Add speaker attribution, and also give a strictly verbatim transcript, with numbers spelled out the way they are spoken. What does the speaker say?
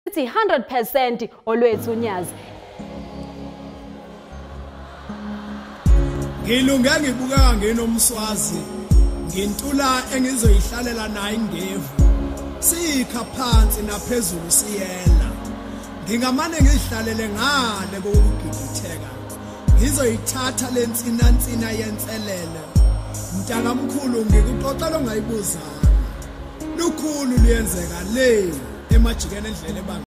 Speaker 1: one hundred percent olwethu unyazi.
Speaker 2: Ngilunge ngibuka ngenomswazi ngintula engizoyihlalela naye ingevu sikha phansi naphezulu siyela ngingamane ngihlalele ngale kokugigitheka ngizoyithatha lensina nsina yenselele mntaka mkhulu ngikuxoxela ongayibuzana lukhulu liyenzeka le emajikeni endlela